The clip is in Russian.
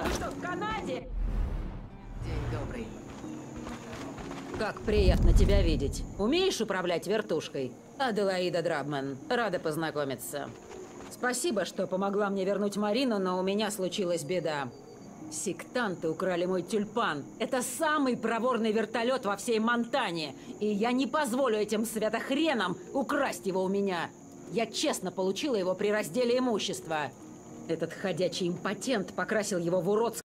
Ты что, в Канаде? День добрый. Как приятно тебя видеть. Умеешь управлять вертушкой? Аделаида Драбман. Рада познакомиться. Спасибо, что помогла мне вернуть Марину, но у меня случилась беда. Сектанты украли мой тюльпан. Это самый проворный вертолет во всей Монтане. И я не позволю этим святохренам украсть его у меня. Я честно получила его при разделе имущества. Этот ходячий импотент покрасил его в уродское